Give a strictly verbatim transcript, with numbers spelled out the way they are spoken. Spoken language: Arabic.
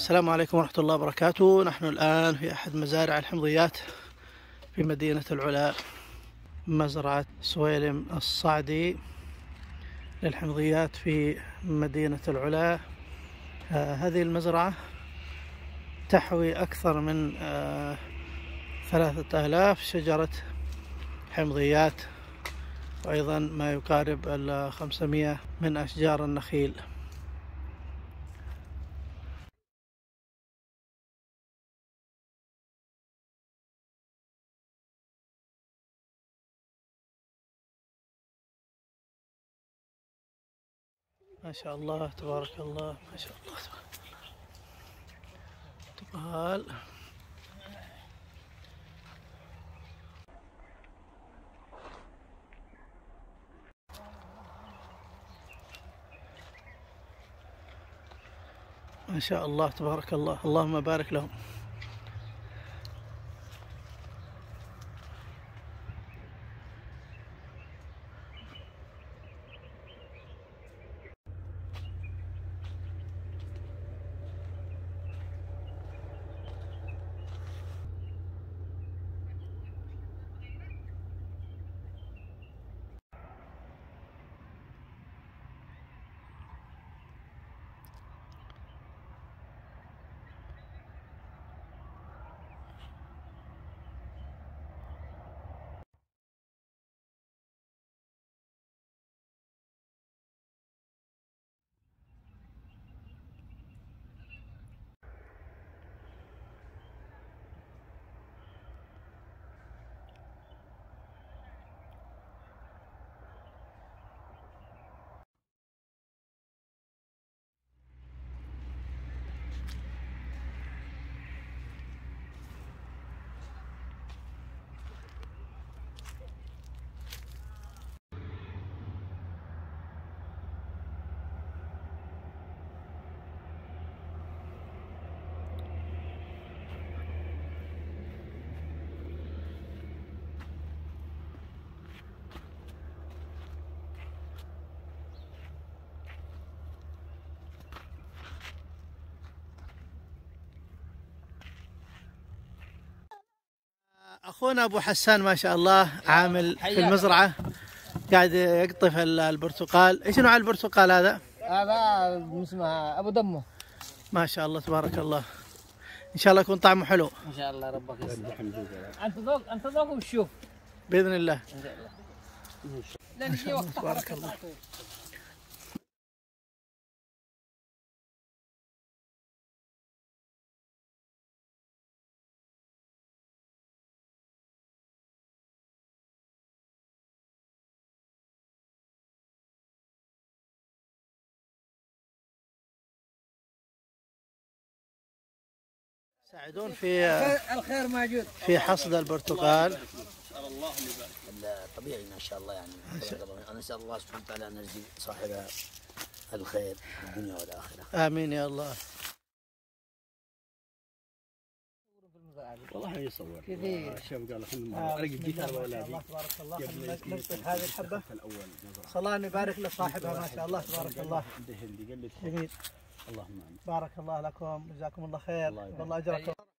السلام عليكم ورحمة الله وبركاته. نحن الآن في أحد مزارع الحمضيات في مدينة العلا، مزرعة سويلم الصعدي للحمضيات في مدينة العلا. آه هذه المزرعة تحوي أكثر من آه ثلاثة آلاف شجرة حمضيات، وأيضا ما يقارب الخمسمائة من أشجار النخيل. ما شاء الله تبارك الله، ما شاء الله تبارك الله. تقال ما شاء الله تبارك الله، اللهم بارك لهم. أخونا أبو حسان ما شاء الله عامل في المزرعة، قاعد يقطف البرتقال. إيش نوع البرتقال هذا؟ هذا اسمه أبو دمه. ما شاء الله تبارك الله، إن شاء الله يكون طعمه حلو. إن شاء الله ربك يسلمك. أنت ذوق أنت ذوق وشوف بإذن الله. إن شاء الله. تبارك الله. ساعدون في الخير موجود في حصد البرتقال. طبيعي ما شاء الله، يعني انا اسال الله سبحانه وتعالى ان يجزي صاحب الخير في الدنيا والاخره. امين يا الله. والله يصور الشباب قال خلينا ارقي جيتار واولادي. الله تبارك الله. نقطف هذه الحبه. صلاة يبارك لصاحبها ما شاء الله تبارك الله. جميل. اللهم امين. بارك الله لكم، جزاكم الله خير، والله اجركم.